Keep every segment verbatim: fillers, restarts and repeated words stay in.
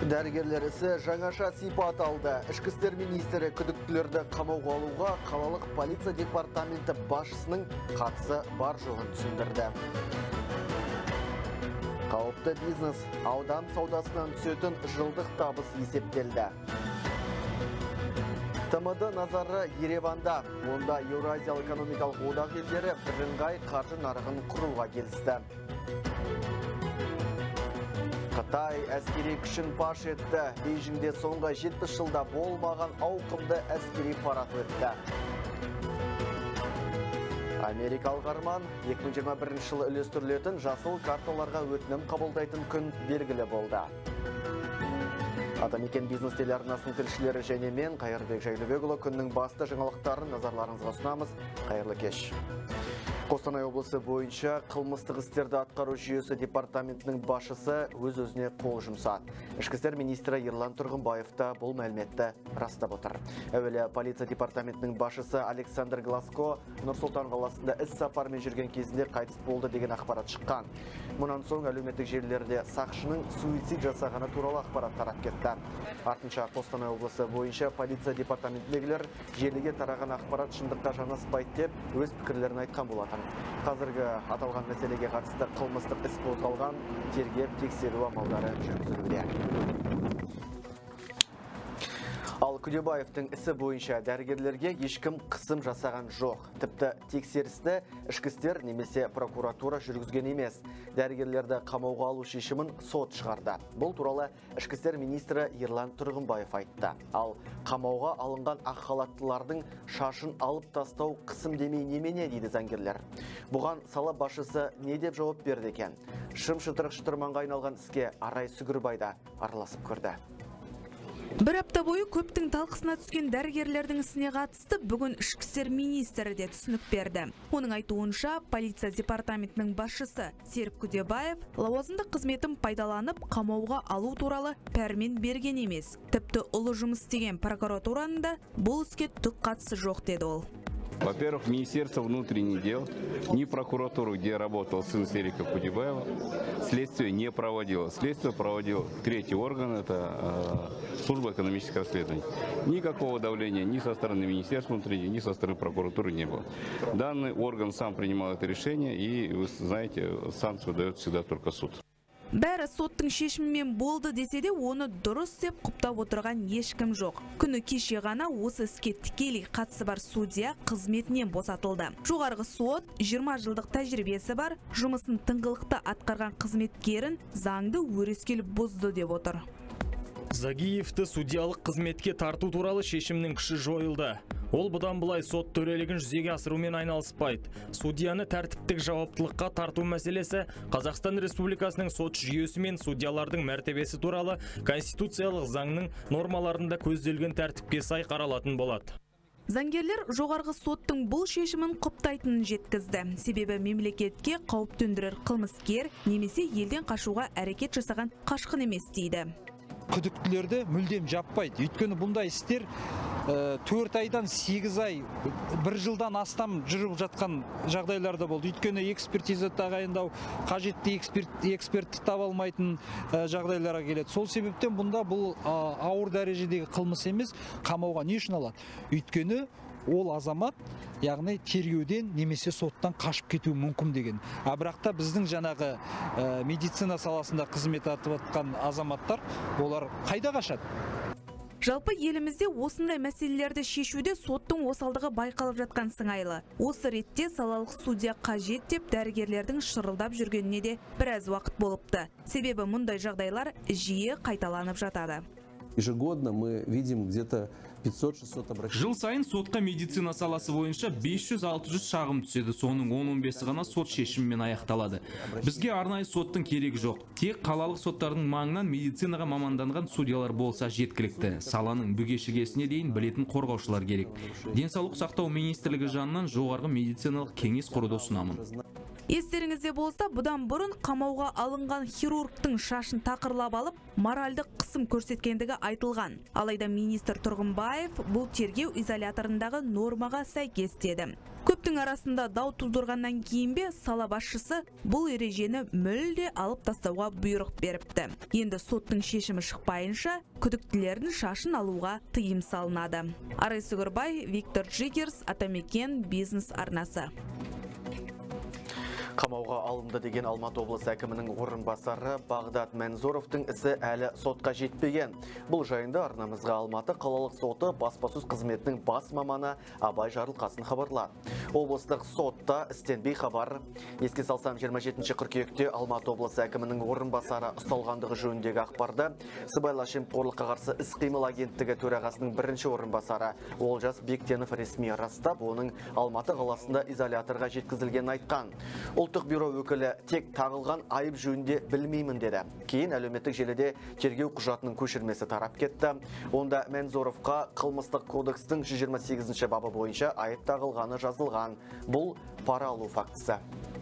Дәрігерлер ісі жаңаша сипат алды. Ішкі істер министрі күдіктілерді қамауға алуға қалалық полиция департаменті басшысының қатысы бар жоғын түсіндірді. Қауіпті бизнес аудан саудасынан түсетін жылдық табыс есептелді. ТМД назары Ереванда. Онда Еуразиялық экономикалық одақ елдері бірыңғай қаржы нарығын құруға келісті. Қытай әскери күшін паш етті. Бейжіңде соңғы жетпіс жылда болмаған ауқымды әскери парад өтті. Америкалық арман екі мың жиырма бірінші жылы үлестірілетін жасыл карталарға өтінім қабылдайтын күн белгілі болды. Атамекен бизнес телеарнасының тілшілері және мен Қайырбек Жайлыбекұлы күннің басты жаңалықтарын назарларыңызға ұсынамыз. Қайырлы кеш. Қостанай облысы бойынша қылмыстық істерді атқару жүйесі департаментінің басшысы өз-өзіне қол жұмсады. Ішкі істер министрі Ерлан Тұрғынбаевта бұл мәліметті растап отыр. Әуелі полиция департаментінің басшысы Александр Гласко Нұр-Сұлтан қаласында іс сапармен жүрген кезінде қайтыс болды деген ақпарат шыққан. Мұнан соң әлеуметтік желілерде сақшының суицид жасағаны туралы ақпарат тарап кетті. Артынша Қостанай облысы бойынша полиция департаментіндегілер желіге тараған ақпарат шындыққа жанаспайды деп өз пікірлерін айтқан болатын. Қазіргі аталған мәселеге қатысты қылмыстық іс қозғалған, тергеп тексеру амалдары жүргізілуде. Ал Күдебаевтың ісі бойынша дәрігерлерге ешкім қысым жасаған жоқ. Тіпті тексерісті ішкі істер немесе прокуратура жүргізген емес. Дәрігерлерді қамауға алу шешімін сот шығарды. Бұл туралы ішкі істер министрі Ерлан Тұрғынбаев айтты. Ал қамауға алынған ақ халаттылардың шашын алып тастау қысым демей немене дейді заңгерлер. Бұған сала басшысы не деп жауап берді екен? Шым-шытырық шытырманға айналған іске Арай Сүгірбайда араласып көрді. Бір апта бойы көптің талқысына түскен дәрігерлердің ісіне қатысты бүгін ішкі істер министрі де түсінік берді. Оның айтуынша, полиция департаментінің басшысы Серік Күдебаев лауазымдық қызметін пайдаланып, қамауға алу туралы пәрмен берген емес. Тіпті ұлы жұмыс істеген прокуратураның да бұл іске түк қатысы жоқ деді ол. Во-первых, Министерство внутренних дел, ни прокуратуру, где работал сын Серика Кудебаева, следствие не проводило. Следствие проводил третий орган, это э, служба экономического расследования. Никакого давления ни со стороны Министерства внутренних дел, ни со стороны прокуратуры не было. Данный орган сам принимал это решение, и, вы знаете, санкцию дает всегда только суд. Бәрі соттың шешімімен болды десе де, оны дұрыс деп құптап отырған ешкім жоқ. Күні кеше ғана осы іске тікелей қатысы бар судья қызметінен босатылды. Жоғарғы сот жиырма жылдық тәжірибесі бар, жұмысын тыңғылықты атқарған қызметкерін заңды өрескел бұзды деп отыр. Загиевті судьялық қызметке тарту туралы шешімнің күші жойылды. Ол бұдан былай сот төрелігін жүзеге асырумен айналыспайды. Судьяны тәртіптік жауаптылыққа тарту мәселесі Қазақстан Республикасының сот жүйесі мен судьялардың мәртебесі туралы конституциялық заңның нормаларында көзделген тәртіпке сай қаралатын болады. Заңгерлер жоғарғы соттың бұл шешімін құптайтынын жеткізді. Себебі мемлекетке қауіп төндірер қылмыскер немесе елден қашуға әрекет жасаған қашқын емес дейді. Күдіктілерді мүлдем жаппайды. Өйткені бұндай істер төрт айдан сегіз ай, бір жылдан астам жүріп жатқан жағдайларда болды. Өйткені экспертиза тағайындау, қажетті экспертті таба алмайтын жағдайларға келеді. Сол себептен бұнда бұл ауыр дәрежедегі қылмыс емес, қамауға не үшін алады? Өйткені ол азамат, яғни тергеуден немесе соттан қашып кетуі мүмкін деген. А бірақта біздің жаңағы медицина саласында қызмет атып атқан азаматтар, олар қайда қашады? Жалпы елімізде осындай мәселелерді шешуде соттың осалдығы байқалып жатқан сыңайлы. Осы ретте салалық судья қажет деп дәрігерлердің шырылдап жүргеніне де біраз уақыт болыпты. Себебі мұндай жағдайлар жиі қайталанып жатады. Ежегодно мы видим где-то пятьсот-шестьсот обращений. Жыл сайын сотқа медицина саласы бойынша бес жүз-алты жүз шағым түседі. Соның он-он бесі ғана сот шешімімен аяқталады. Бізге арнайы соттың керегі жоқ. Тек қалалық соттардың маңынан медицинаға маманданған судьялар болса жеткілікті. Саланың бүге-шігесіне дейін білетін қорғаушылар керек. Денсаулық сақтау министрлігі жанынан жоғарғы медициналық кеңес құруды ұсынамын. Естеріңізде болса, бұдан бұрын қамауға алынған хирургтың шашын тақырлап алып, моральдық қысым көрсеткендігі айтылған. Алайда министр Тұрғынбаев бұл тергеу изоляторындағы нормаға сәйкес деді. Көптің арасында дау тудырғаннан кейін бе сала басшысы бұл ережені мүлде алып тастауға бұйрық беріпті. Енді соттың шешімі шықпайынша күдіктілердің шашын алуға тыйым салынады. Арай Сүгірбай, Виктор Джигерс, Атамекен бизнес арнасы. Қамауға алынды деген Алматы облысы әкімінің орынбасары Бағдат Мәнзоровтың ісі әлі сотқа жетпеген. Бұл жайында арнамызға Алматы қалалық соты баспасөз қызметінің бас маманы Абай Жарылқасын хабарлады. Облыстық сотта істен бейхабар. Еске салсам, жиырма жетінші қыркүйекте Алматы облысы әкімінің орынбасары ұсталғандығы жөніндегі ақпарды сыбайлас жемқорлыққа қарсы іс-қимыл агенттігі төрағасының бірінші орынбасары Олжас Бектенов ресми растап, оның Алматы қаласында изоляторға жеткізілгенін айтқан. Ұлттық бюро өкілі тек тағылған айып жөнінде білмеймін деді. Кейін әлеуметтік желіде тергеу құжатының көшірмесі тарап кетті. Онда Мәнзоровқа қылмыстық кодекстің жүз жиырма сегізінші бабы бойынша айып тағылғаны жазылған. Бұл пара алу фактісі.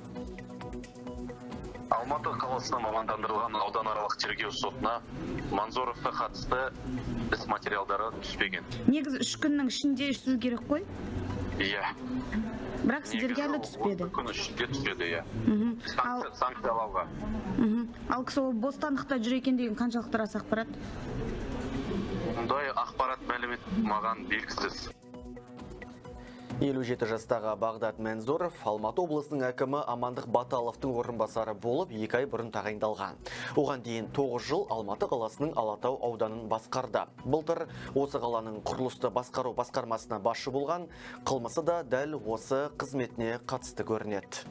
Алматы қаласына мамандандырылған ауданаралық тергеу сотына Манзоровқа қатысты іс материалдары түспеген. Негізі үш күннің ішінде түсу керек қой? Иә. Бірақ сіздерге әлі түспеді. Күн ішінде түспеді, иә. Санкциялауға. Ал кісі ол бостандықта жүр екен деген қаншалықты рас ақпарат? Мұндай ақпарат мәлімет маған белгісіз. елу жеті жастағы Бағдат Мәнзоров Алматы облысының әкімі Амандық Баталовтың орынбасары болып екі ай бұрын тағайындалған. Оған дейін тоғыз жыл Алматы қаласының Алатау ауданын басқарды. Былтыр осы қаланың құрылысты басқару басқармасына басшы болған, қылмысы да дәл осы қызметіне қатысты көрінеді.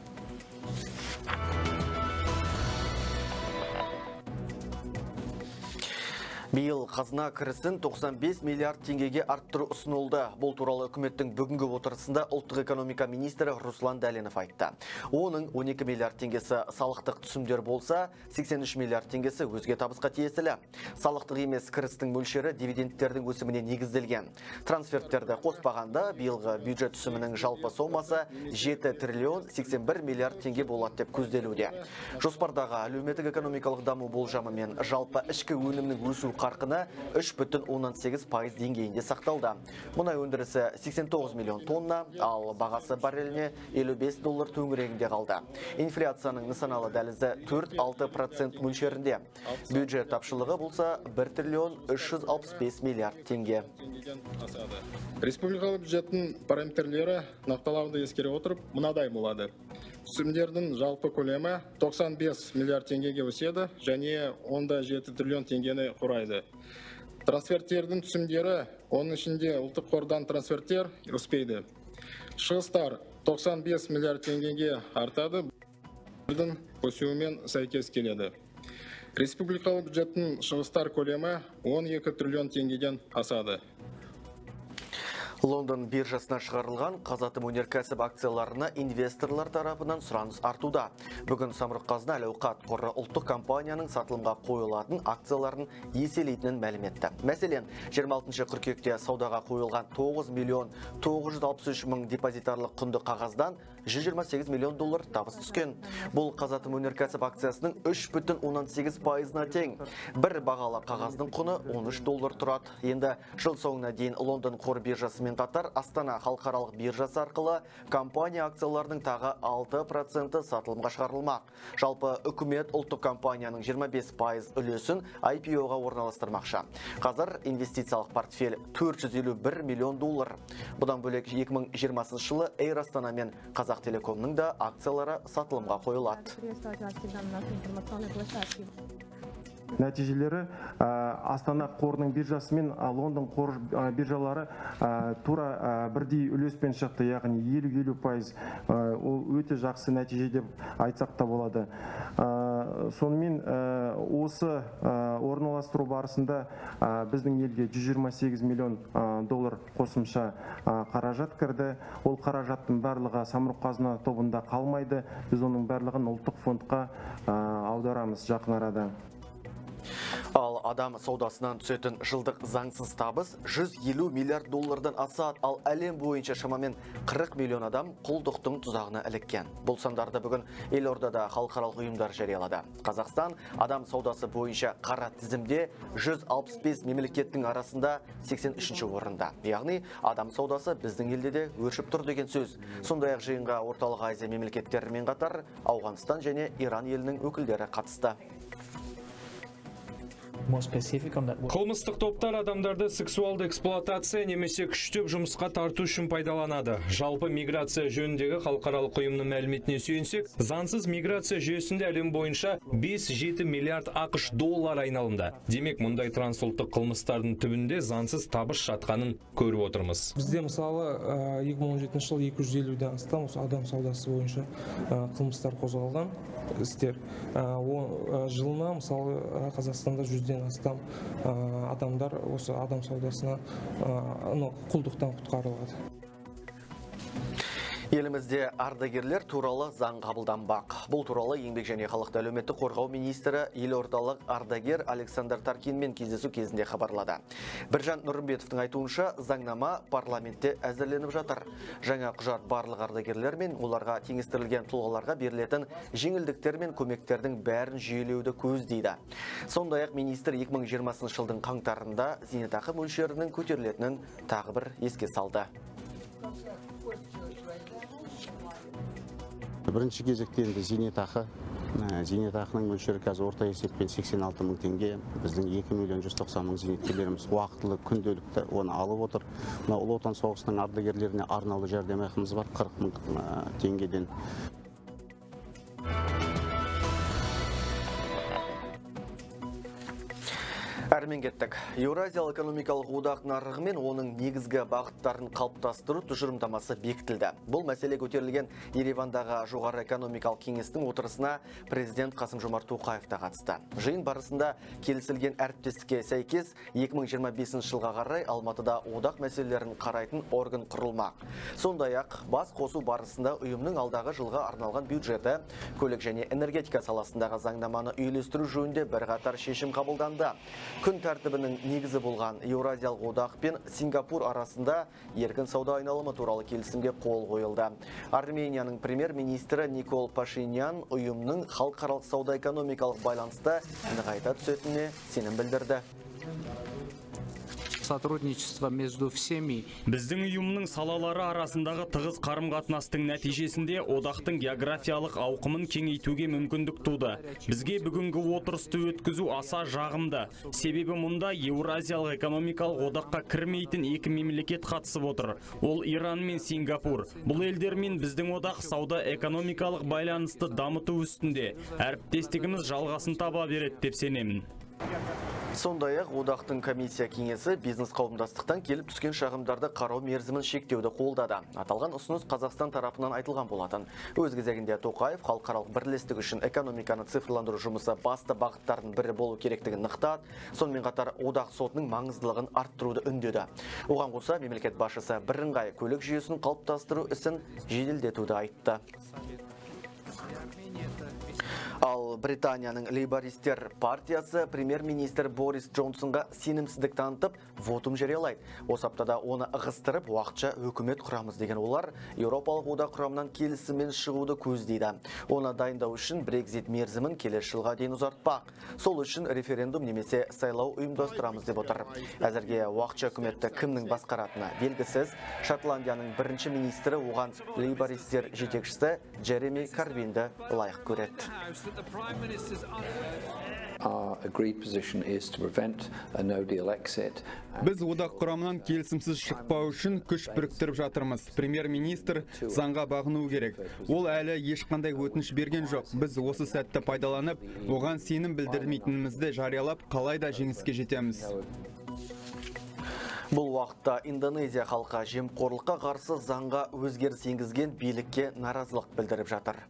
Биыл қазына кірісін тоқсан бес миллиард теңгеге арттыру ұсынылды. Бұл туралы үкіметтің бүгінгі отырысында ұлттық экономика министрі Руслан Дәленов айтты. Оның он екі миллиард теңгесі салықтық түсімдер болса, сексен үш миллиард теңгесі өзге табысқа тиесілі. Салықтық емес кірістің мөлшері дивидендтердің өсіміне негізделген. Трансферттерді қоспағанда биылғы бюджет түсімінің жалпы сомасы жеті триллион сексен бір миллиард теңге болады деп көзделуде. Жоспардағы әлеуметтік экономикалық даму болжамы мен жалпы ішкі өнімнің өсу қарқыны үш бүтін оннан сегіз пайыз деңгейінде сақталды. Мұнай өндірісі сексен тоғыз миллион тонна, ал бағасы барреліне елу бес доллар төңірегінде қалды. Инфляцияның нысаналы дәлізі төрт алты процент мөлшерінде. Бюджет тапшылығы болса бір триллион үш жүз алпыс бес миллиард теңге. Республикалық бюджеттің параметрлері нақтылауды ескере отырып, мынадай болады. Түсімдердің жалпы көлемі тоқсан бес миллиард теңгеге өседі, және он жеті триллион теңгені құрайды. Трансферттердің түсімдері, оның ішінде ұлттық қордан трансферттер өспейді. Шығыстар тоқсан бес миллиард теңгеге артады, бюджеттің өсуімен сәйкес келеді. Республикалық бюджеттің шығыстар көлемі он екі триллион теңгеден асады. Лондон биржасына шығарылған Қазатым өнеркәсіп акцияларына инвесторлар тарапынан сұраныс артуда. Бүгін Самұрық-Қазына әл-ауқат қоры ұлттық компанияның сатылымға қойылатын акцияларын еселейтінін мәлім етті. Мәселен, жиырма алтыншы қыркүйекте саудаға қойылған тоғыз миллион тоғыз жүз алпыс үш мың депозитарлық құнды қағаздан жүз жиырма сегіз миллион доллар табыс түскен. Бұл Қазатым өнеркәсіп акциясының үш бүтін оннан сегіз пайызына тең. Бір бағалы қағаздың құны он үш доллар тұрады. Енді жыл соңына дейін Лондон қор биржасымен қатар Астана халықаралық биржасы арқылы компания акцияларының тағы алты проценті сатылымға шығарылмақ. Жалпы үкімет ұлттық компанияның жиырма бес пайыз үлесін ай пи о-ға орналастырмақшы. Қазір инвестициялық портфель төрт жүз елу бір миллион доллар. Бұдан бөлек екі мың жиырмасыншы жылы Эйр Астана мен Қазақ Телекомның да акциялары сатылымға қойылады. Нәтижелері Астана қорының биржасы мен Лондон қор биржалары тура бірдей үлеспен шықты, яғни елу елу пайыз. Ол өте жақсы нәтиже деп айтсақ та болады. Сонымен осы орналастыру барысында біздің елге жүз жиырма сегіз миллион доллар қосымша қаражат кірді. Ол қаражаттың барлығы Самұрық-Қазына тобында қалмайды. Біз оның барлығын ұлттық фондқа аударамыз жақын арада. Ал адам саудасынан түсетін жылдық заңсыз табыс жүз елу миллиард доллардан асады, ал әлем бойынша шамамен қырық миллион адам құлдықтың тұзағына іліккен. Бұл сандарды бүгін Елордада халықаралық ұйымдар жариялады. Қазақстан адам саудасы бойынша қара тізімде жүз алпыс бес мемлекеттің арасында сексен үшінші орында. Яғни адам саудасы біздің елде де өршіп тұр деген сөз. Сондай-ақ жиынға Орталық Азия мемлекеттерімен қатар Ауғанстан және Иран елінің өкілдері қатысты. Қылмыстық топтар адамдарды сексуалды эксплуатация немесе күштеп жұмысқа тарту үшін пайдаланады. Жалпы миграция жөніндегі халықаралық ұйымның мәліметіне сүйенсек, заңсыз миграция жүйесінде әлем бойынша бес жеті миллиард ақш доллар айналымда. Демек, мұндай трансұлттық қылмыстардың түбінде заңсыз табыс жатқанын көріп отырмыз. Бізде мысалы екі мың он жетінші жылы екі жүз елуден астам адам саудасы бойынша қылмыстар қозғалған істер. Жылына мысалы Қазақстанда жүзден астам адамдар осы адам саудасына құлдықтан құтқарылады. Елімізде ардагерлер туралы заң қабылданбақ. Бұл туралы еңбек және халықты әлеуметтік қорғау министрі елордалық ардагер Александр Таркинмен кездесу кезінде хабарлады. Біржан Нұрымбетовтің айтуынша, заңнама парламентте әзірленіп жатыр. Жаңа құжат барлық ардагерлер мен оларға теңестірілген тұлғаларға берілетін жеңілдіктер мен көмектердің бәрін жүйелеуді көздейді. Сондай-ақ министр екі мың жиырмасыншы жылдың қаңтарында зейнетақы мөлшерінің көтерілетінін тағы бір еске салды. Бірінші кезекте енді зейнетақы. Зейнетақының мөлшері қазір орта есеппен сексен алты мың теңге. Біздің екі миллион жүз тоқсан мың зейнеткерлеріміз уақытылы күнделікті оны алып отыр. Ұлы отан соғысының ардагерлеріне арнаулы жәрдемақымыз бар қырық мың теңгеден. Әрмен кеттік. Еуразиялық экономикалық одақ нарығы мен оның негізгі бағыттарын қалыптастыру тұжырымдамасы бекітілді. Бұл мәселе көтерілген Еревандағы жоғары экономикалық кеңестің отырысына президент Қасым-Жомарт Тоқаев та қатысты. Жиын барысында келісілген әріптестікке сәйкес екі мың жиырма бесінші жылға қарай Алматыда одақ мәселелерін қарайтын орган құрылмақ. Сондай-ақ бас қосу барысында ұйымның алдағы жылға арналған бюджеті, көлік және энергетика саласындағы заңнаманы үйлестіру жөнінде бірқатар шешім қабылданды. Күн тәртібінің негізі болған Еуразиялық одақ пен Сингапур арасында еркін сауда айналымы туралы келісімге қол қойылды. Арменияның премьер-министрі Никол Пашинян ұйымның халықаралық сауда-экономикалық байланысты нығайта түсетініне сенім білдірді. Сотрудничество между всеми. Біздің ұйымның салалары арасындағы тығыз қарым-қатынастың нәтижесінде одақтың географиялық ауқымын кеңейтуге мүмкіндік туды. Бізге бүгінгі отырысты өткізу аса жағымды. Себебі мұнда Еуразиялық экономикалық одаққа кірмейтін екі мемлекет қатысып отыр. Ол Иран мен Сингапур. Бұл елдермен біздің одақ сауда-экономикалық байланысты дамыту үстінде. Әріптестігіміз жалғасын таба береді деп сенемін. Сондай-ақ одақтың комиссия кеңесі бизнес қауымдастықтан келіп түскен шағымдарды қарау мерзімін шектеуді қолдады. Аталған ұсыныс Қазақстан тарапынан айтылған болатын. Өз кезегінде Тоқаев халықаралық бірлестік үшін экономиканы цифрландыру жұмысы басты бағыттардың бірі болу керектігін нықтады. Сонымен қатар одақ сотының маңыздылығын арттыруды үндеді. Оған қоса мемлекет басшысы бірыңғай көлік жүйесін қалыптастыру ісін жеделдетуді айтты. Ал Британияның лейбористер партиясы премьер-министр Борис Джонсонға сенімсіздік танытып, вотум жариялайды. Осы аптада оны ығыстырып, уақытша өкімет құрамыз деген олар Еуропалық одақ құрамынан келісіммен шығуды көздейді. Оны дайындау үшін Брекзит мерзімін келесі жылға дейін ұзартпақ. Сол үшін референдум немесе сайлау ұйымдастырамыз деп отыр. Әзірге уақытша үкіметті кімнің басқаратыны белгісіз. Шотландияның бірінші министрі оған лейбористер жетекшісі Джереми Карбинді лайық көреді. Біз одақ құрамынан келісімсіз шықпау үшін күш біріктіріп жатырмыз. Премьер-министр заңға бағыну керек. Ол әлі ешқандай өтініш берген жоқ. Біз осы сәтті пайдаланып, оған сенім білдірмейтінімізді жариялап, қалайда жеңіске жетеміз. Бұл уақытта Индонезия халқы жемқорлыққа қарсы заңға өзгеріс енгізген билікке наразылық білдіріп жатыр.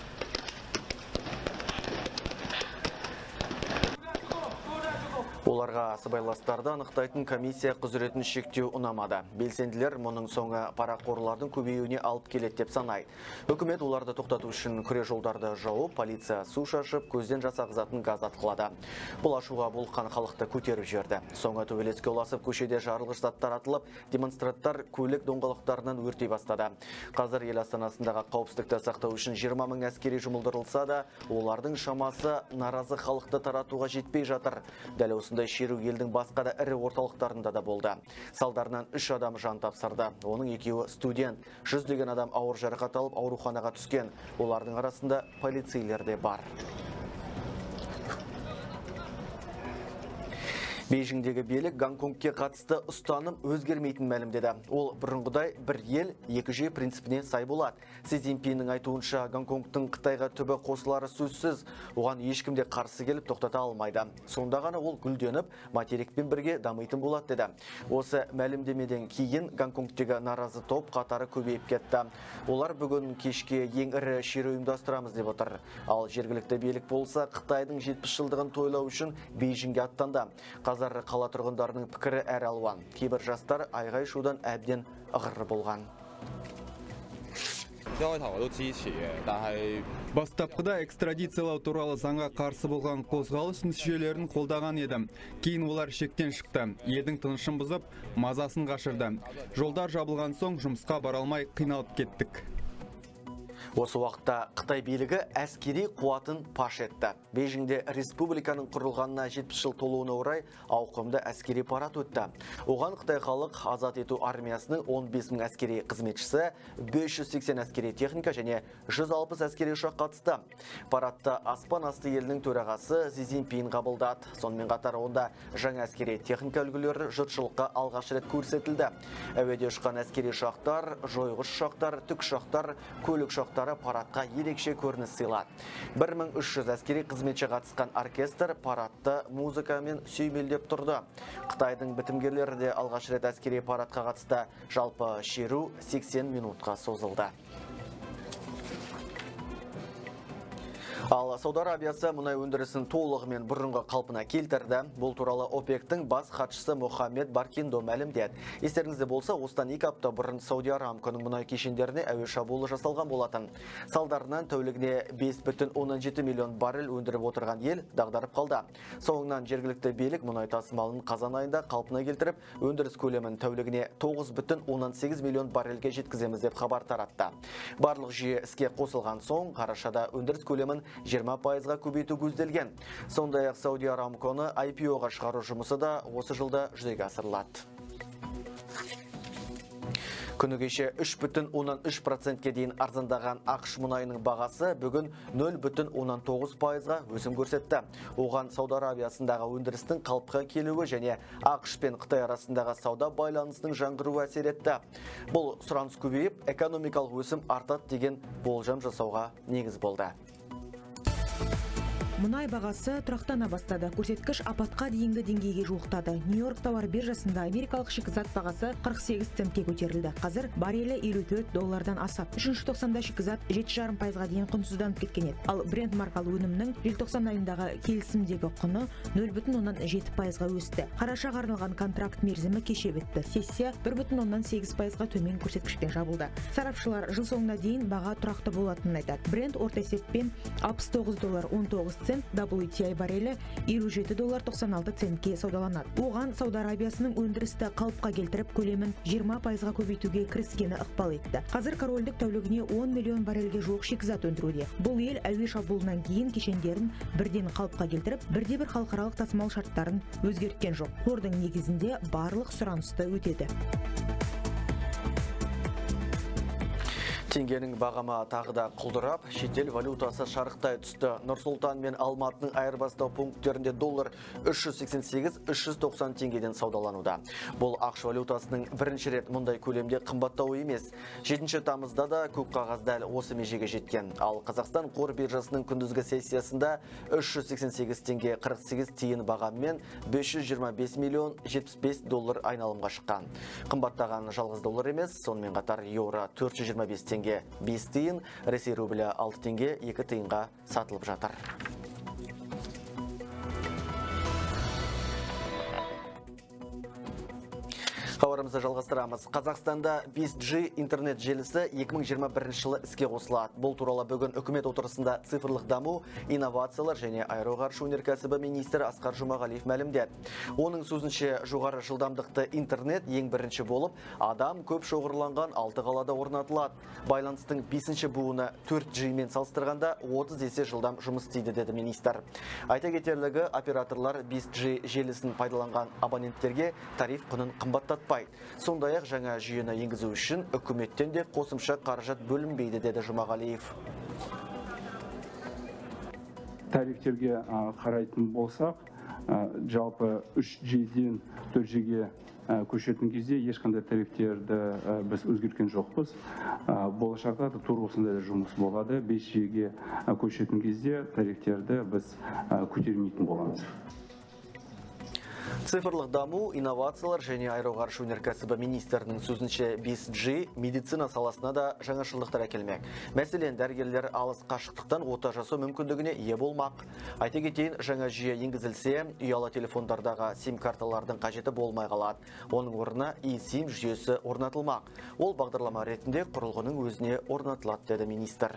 Олар Оларға сыбайластарды анықтайтын комиссия құзыретін шектеу ұнамады. Белсенділер мұның соңы парақорлардың көбеюіне алып келеді деп санайды. Үкімет оларды тоқтату үшін күре жолдарды жауып, полиция су шашып, көзден жасағызатын газ атқылады. Бұл ашуға болған халықты көтеріп жіберді. Соңы төбелеске ұласып, көшеде жарылғыш заттар атылып, демонстранттар көлік доңғалақтарынан өртей бастады. Қазір ел астанасындағы қауіпсіздікті сақтау үшін жиырма мың әскери жұмылдырылса да, олардың шамасы наразы халықты таратуға жетпей жатыр. Дәл осындай шеру елдің басқа да ірі орталықтарында да болды. Салдарынан үш адам жан тапсырды. Оның екеуі студент. Жүздеген адам ауыр жарақат алып ауруханаға түскен. Олардың арасында полицейлер де бар. Бейжіңдегі билік Гонконгке қатысты ұстаным өзгермейтін мәлімдеді. Ол бұрынғыдай бір ел, екі жүйе принципіне сай болады. Си Цзиньпиннің айтуынша, Гонконгтың Қытайға түбі қосылары сөзсіз, оған ешкімде қарсы келіп тоқтата алмайды. Сонда ғана ол гүлденіп, материкпен бірге дамитын болады деді. Осы мәлімдемеден кейін Гонконгтегі наразы топ қатары көбейіп кетті. Олар бүгін кешке ең ірі шеру ұйымдастырамыз деп отыр. Ал жергілікті билік болса, Қытайдың жетпіс жылдығын тойлау үшін Бейжіңге аттанды. Қазір қала тұрғындарының пікірі әр алуан. Кейбір жастар айғай шудан әбден ығыр болған. Бастапқыда экстрадициялау туралы заңға қарсы болған қозғалыс мүшелерін қолдаған еді. Кейін олар шектен шықты. Елдің тынышын бұзып, мазасын қашырды. Жолдар жабылған соң жұмысқа бара алмай қиналып кеттік. Осы уақытта Қытай билігі әскери қуатын паш етті. Бейжіңде республиканың құрылғанына жетпіс жыл толуына орай ауқымды әскери парад өтті. Оған Қытай халық азат ету армиясының он бес мың әскери қызметшісі, бес жүз сексен әскери техника және жүз алпыс әскери ұшақ қатысты. Парадта аспан асты елінің төрағасы Си Цзиньпин қабылдады. Сонымен қатар онда жаңа әскери техника үлгілері жұртшылыққа алғаш рет көрсетілді. Әуеде ұшқан әскери ұшақтар, жойғыш ұшақтар, тікұшақтар, көлік ұшақтар парадқа ерекше көрініс сыйлады. бір мың үш жүз әскери қызметші қатысқан оркестр парадты музыкамен сүймелдеп тұрды. Қытайдың бітімгерлері де алғаш рет әскери парадқа қатысты. Жалпы шеру сексен минутқа созылды. Ал Сауд Арабиясы мұнай өндірісін толығымен бұрынғы қалпына келтірді. Бұл туралы ОПЕК-тің бас хатшысы Мохаммед Баркиндо мәлімдеді. Естеріңізде болса, осыдан екі апта бұрын Сауд Арамконың мұнай кешендеріне әуе шабуылы жасалған болатын. Салдарынан тәулігіне бес бүтін оннан жеті миллион баррель өндіріп отырған ел дағдарып қалды. Соңынан жергілікті билік мұнай тасымалын қазан айында қалпына келтіріп, өндіріс көлемін тәулігіне тоғыз бүтін оннан сегіз миллион баррельге жеткіземіз деп хабар таратты. Барлық жүйе іске қосылған соң, қарашада өндіріс көлемін жиырма пайызға көбейту көзделген. Сондай-ақ Сауди Арамконы ай пи о-ға шығару жұмысы да осы жылда жүзеге асырылады. Күні кеше үш бүтін оннан үш процентке дейін арзандаған ақш мұнайының бағасы бүгін нөл бүтін оннан тоғыз пайызға өсім көрсетті. Оған Сауд Арабиясындағы өндірістің қалыпқа келуі және ақш пен Қытай арасындағы сауда байланысының жаңғыруы әсер етті. Бұл сұраныс көбейіп, экономикалық өсім артады деген болжам жасауға негіз болды. Мұнай бағасы тұрақтана бастады. Көрсеткіш апатқа дейінгі деңгейге жуықтады. Нью-Йорк тауар биржасында америкалық шикізат бағасы қырық сегіз центке көтерілді. Қазір баррелі елу төрт доллардан асып. Үшінші тоқсанда шикізат жеті жарым пайызға дейін құнсызданып кеткен еді. Ал Brent маркалы өнімнің желтоқсан айындағы келісімдегі құны нөл бүтін оннан жеті пайызға өсті. Қарашаға арналған контракт мерзімі кеше бітті. Сессия бір бүтін оннан сегіз пайызға төмен көрсеткішпен жабылды. Сарапшылар жыл соңына дейін баға тұрақты болатынын айтады. Brent орта есеппен алпыс тоғыз доллар он тоғыз цент, дабл ю ти ай баррелі елу жеті доллар тоқсан алты центке саудаланады. Оған Сауд Арабиясының өндірісті қалыпқа келтіріп, көлемін жиырма пайызға көбейтуге кіріскені ықпал етті. Қазір корольдік тәулігіне он миллион баррельге жуық шикізат өндіруде. Бұл ел әуе шабуылынан кейін кешендерін бірден қалыпқа келтіріп, бірде бір халықаралық тасымал шарттарын өзгерткен жоқ. Қордың негізінде барлық сұранысты өтеді. Теңгенің бағамы тағы да құлдырап, шетел валютасы шарықтай түсті. Нұр-Сұлтан мен Алматының айырбастау пункттерінде доллар үш жүз сексен сегіз - үш жүз тоқсан теңгеден саудалануда. Бұл ақш валютасының бірінші рет мұндай көлемде қымбаттауы емес. жетінші тамызда да көк қағаз дәл осы межеге жеткен. Ал Қазақстан қор биржасының күндізгі сессиясында үш жүз сексен сегіз теңге қырық сегіз тиын бағамымен бес жүз жиырма бес миллион жетпіс бес доллар айналымға шыққан. Қымбаттаған жалғыз доллар емес, сонымен қатар еуро төрт жүз жиырма бес теңге бес тиын, Ресей рублі алты теңге екі тиынға сатылып жатыр. Хабарымызды жалғастырамыз. Қазақстанда бес джи интернет желісі екі мың жиырма бірінші жылы іске қосылады. Бұл туралы бүгін үкімет отырысында цифрлық даму, инновациялар және аэроғарыш өнеркәсібі министрі Асқар Жұмағалиев мәлімдеді. Оның сөзінше, жоғары жылдамдықты интернет ең бірінші болып, адам көп шоғырланған алты қалада орнатылады. Байланыстың бесінші буыны төрт джи мен салыстырғанда отыз есе жылдам жұмыс істейді, деді министр. Айта кетерлігі, операторлар бес джи желісін пайдаланған абоненттерге тариф құнын қымбаттатпайды. Сондай-ақ жаңа жүйені енгізу үшін үкіметтен де қосымша қаражат бөлінбейді, деді Жұмағалиев. Тарифтерге қарайтын болсақ, жалпы үш джиден төрт джиге көшетін кезде ешқандай тарифтерді біз өзгерткен жоқпыз. Болашақта да тура осындай жұмыс болады. бес джиге көшетін кезде тарифтерді біз көтермейтін боламыз. Цифрлық даму, инновациялар және аэроғарыш өнеркәсібі министрінің сөзінше бес джи медицина саласына да жаңашылдықтар әкелмек. Мәселен, дәрігерлер алыс қашықтықтан ота жасау мүмкіндігіне ие болмақ. Айта кетейін, жаңа жүйе енгізілсе, ұялы телефондардағы сим-карталардың қажеті болмай қалады. Оның орнына и-сим жүйесі орнатылмақ. Ол бағдарлама ретінде құрылғының өзіне орнатылады, деді министр.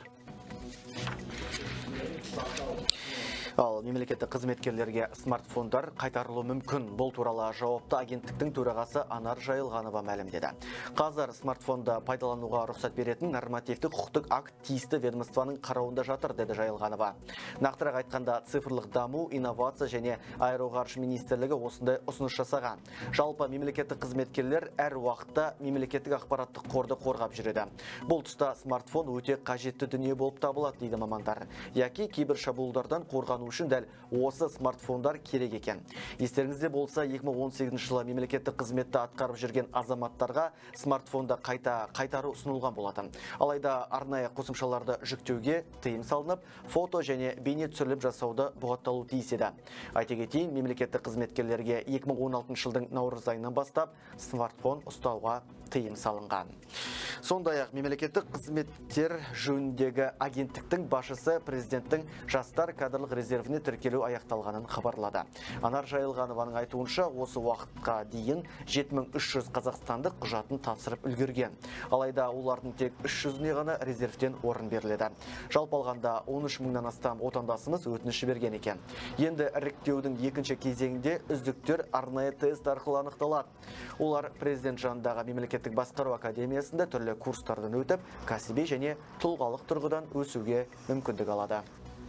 Ал мемлекеттік қызметкерлерге смартфондар қайтарылуы мүмкін. Бұл туралы жауапты агенттіктің төрағасы Анар Жайылғанова мәлімдеді. Қазір смартфонды пайдалануға рұқсат беретін нормативтік құқықтық акт тиісті ведомствоның қарауында жатыр, деді Жайылғанова. Нақтырақ айтқанда, цифрлық даму, инновация және аэроғарыш министрлігі осындай ұсыныс жасаған. Жалпы мемлекеттік қызметкерлер әр уақытта мемлекеттік ақпараттық қорды қорғап жүреді. Бұл тұста смартфон өте қажетті дүние болып табылады, дейді мамандар. Яки кейбір шабуылдардан қорғану үшін дәл осы смартфондар керек екен. Естеріңізде болса, екі мың он сегізінші жылы мемлекеттік қызметті атқарып жүрген азаматтарға смартфонды қайта қайтару ұсынылған болатын. Алайда арнайы қосымшаларды жүктеуге тыйым салынып, фото және бейне түсіріліп жасауды бұғатталу тиіс еді. Айта кетейін, мемлекеттік қызметкерлерге екі мың он алтыншы жылдың наурыз айынан бастап смартфон ұстауға тыйым салынған. Сондай-ақ мемлекеттік қызметтер жөніндегі агенттіктің басшысы президенттің жастар кадрлық резервіне тіркелу аяқталғанын хабарлады. Анар Жайылғанованың айтуынша, осы уақытқа дейін жеті мың үш жүз қазақстандық құжатын тапсырып үлгерген. Алайда олардың тек үш жүзіне ғана резервтен орын беріледі. Жалпы алғанда он үш мыңнан астам отандасымыз өтініш берген екен. Енді іріктеудің екінші кезеңінде үздіктер арнайы тест арқылы анықталады. Олар президент жанындағы мемлекеттік басқару академиясында түрлі курстардан өтіп, кәсіби және тұлғалық тұрғыдан өсуге мүмкіндік алады.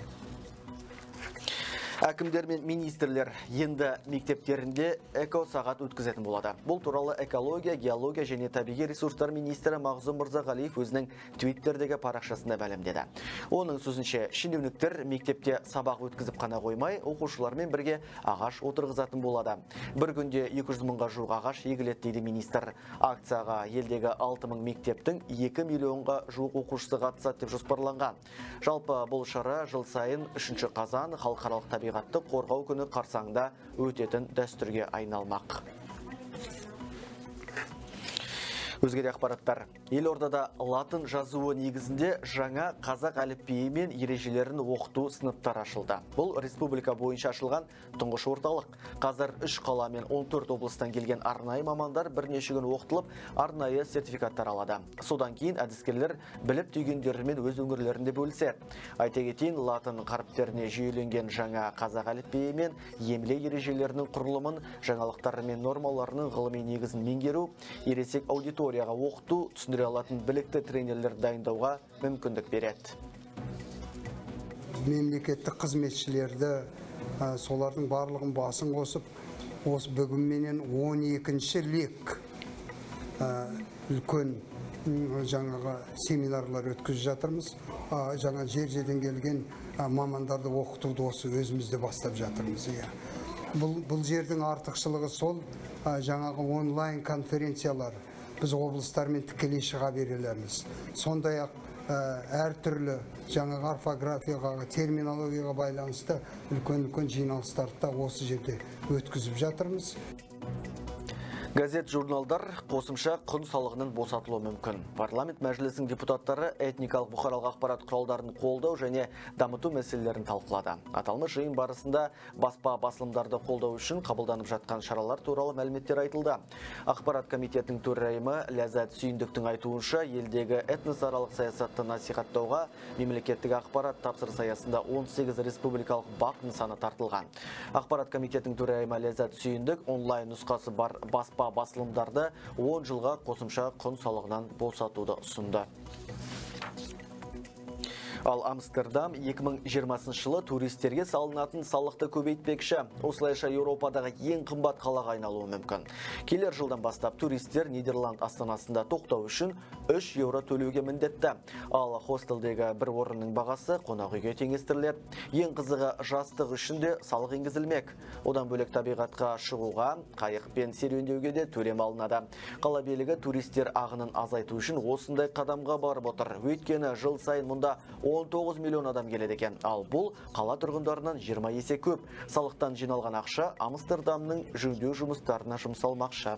Әкімдер мен министрлер енді мектептерінде эко-сағат өткізетін болады. Бұл туралы экология, геология және табиғи ресурстар министрі Мағзұм Мырзағалиев өзінің твиттердегі парақшасында мәлімдеді. Оның сөзінше, шенеуніктер мектепте сабақ өткізіп қана қоймай, оқушылармен бірге ағаш отырғызатын болады. Бір күнде екі жүз мыңға жуық ағаш егіледі, дейді министр. Акцияға елдегі алты мың мектептің екі миллионға жуық оқушысы қатысады деп жоспарланған. Жалпы бұл шара жыл сайын үшінші қазан халықаралық табиғи табиғатты қорғау күні қарсаңында өтетін дәстүрге айналмақ. Өзге де ақпараттар. Елордада латын жазуы негізінде жаңа қазақ әліпбиі мен ережелерін оқыту сыныптар ашылды. Бұл республика бойынша ашылған тұңғыш орталық. Қазір үш қала мен он төрт облыстан келген арнайы мамандар бірнеше күн оқытылып, арнайы сертификаттар алады. Содан кейін әдіскерлер біліп түйгендерімен өз өңірлерінде бөліседі. Айта кетейін, латын қаріптеріне жүйеленген жаңа қазақ әліпбиі мен емле ережелерінің құрылымын, жаңалықтары мен нормаларының ғылыми негізін меңгеру, ересек аудиторияға оқыту, түсіндіре алатын білікті тренерлер дайындауға мүмкіндік береді. Мемлекеттік қызметшілерді солардың барлығын басын қосып, осы бүгінменен он екінші лек үлкен жаңағы семинарлар өткізіп жатырмыз. Жаңа жер-жерден келген мамандарды оқытуды осы өзімізде бастап жатырмыз. Бұл, бұл жердің артықшылығы сол, жаңағы онлайн конференциялар біз облыстармен тікелей шыға берелерміз. Сондай-ақ әртүрлі жаңағы орфографияға, терминологияға байланысты үлкен-үлкен жиналыстарды да осы жерде өткізіп жатырмыз. Газет журналдар қосымша құн салығынан босатылуы мүмкін. Парламент мәжілісінің депутаттары этникалық бұқаралық ақпарат құралдарын қолдау және дамыту мәселелерін талқылады. Аталмыш жиын барысында баспа басылымдарды қолдау үшін қабылданып жатқан шаралар туралы мәліметтер айтылды. Ақпарат комитетінің төрайымы Ләззат Сүйіндіктің айтуынша, елдегі этносаралық саясатты насихаттауға мемлекеттік ақпарат тапсырыс аясында он сегіз республикалық бақ нысаны тартылған. Ақпарат комитетінің төрайымы Ләззат Сүйіндік онлайн нұсқасы бар баспа басылымдарды он жылға қосымша құн салығынан босатуды ұсынды. Ал Амстердам екі мың жиырмасыншы жылы туристерге салынатын салықты көбейтпекші. Осылайша Еуропадағы ең қымбат қалаға айналуы мүмкін. Келер жылдан бастап туристер Нидерланд астанасында тоқтау үшін үш еуро төлеуге міндетті. Ал хостелдегі бір орынның бағасы қонақ үйге теңестіріледі. Ең қызығы, жастық үшін де салық енгізілмек. Одан бөлек табиғатқа шығуға, қайықпен серуендеуге де төлем алынады. Қала билігі туристер ағынын азайту үшін осындай қадамға барып отыр. Өйткені жыл сайын мұнда он тоғыз миллион адам келеді екен. Ал бұл қала тұрғындарынан жиырма есе көп. Салықтан жиналған ақша Амстердамның жөндеу жұмыстарына жұмсалмақшы.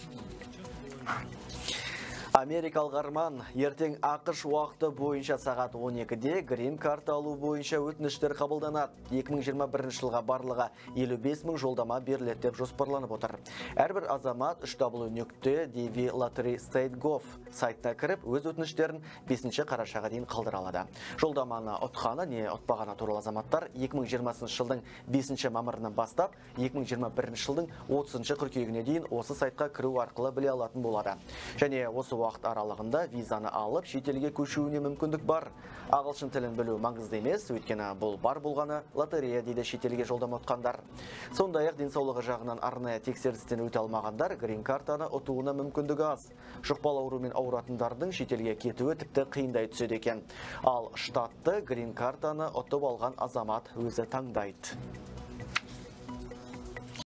Америкалық арман ертең ақш уақыты бойынша сағат он екіде грин карта алу бойынша өтініштер қабылданады. екі мың жиырма бірінші жылға барлығы елу бес мың жолдама беріледі деп жоспарланып отыр. Әрбір азамат үш дабл ю нүкте ди ви лотерей стейт гов сайтына кіріп, өз өтініштерін бесінші қарашаға дейін қалдыра алады. Жолдаманы ұтқаны не ұтпағаны туралы азаматтар екі мың жиырмасыншы жылдың бесінші мамырынан бастап екі мың жиырма бірінші жылдың отызыншы қыркүйегіне дейін осы сайтқа кіру арқылы біле алатын болады. Және осы уақыт аралығында визаны алып шетелге көшуіне мүмкіндік бар. Ағылшын тілін білу маңызды емес, өйткені бұл бар болғаны лотерея дейді шетелге жолдама ұтқандар. Сондай-ақ денсаулығы жағынан арнайы тексерістен өте алмағандар грин картаны ұтуына мүмкіндігі аз. Жұқпалы аурумен ауыратындардың шетелге кетуі тіпті қиындай түседі екен. Ал штатты грин картаны ұтып алған азамат өзі таңдайды.